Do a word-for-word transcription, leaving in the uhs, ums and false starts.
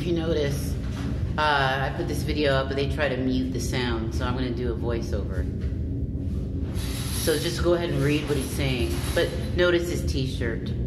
if you notice, uh, I put this video up, but they try to mute the sound, so I'm going to do a voiceover. So just go ahead and read what he's saying. But notice his t-shirt.